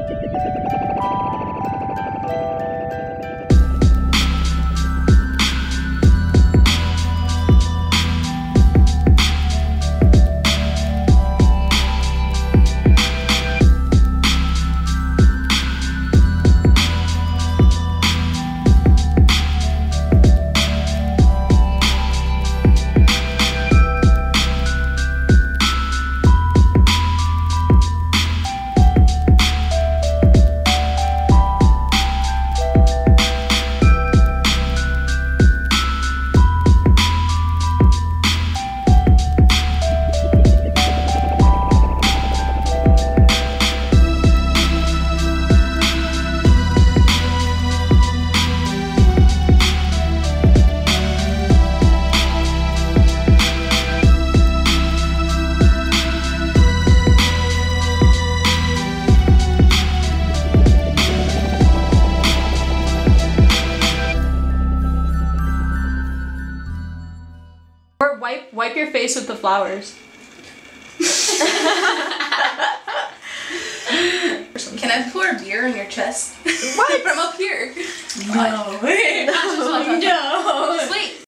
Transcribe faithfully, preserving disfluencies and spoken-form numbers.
Or wipe wipe your face with the flowers. Can I pour a beer on your chest? What? From up here. No. Wait. No. Just wait.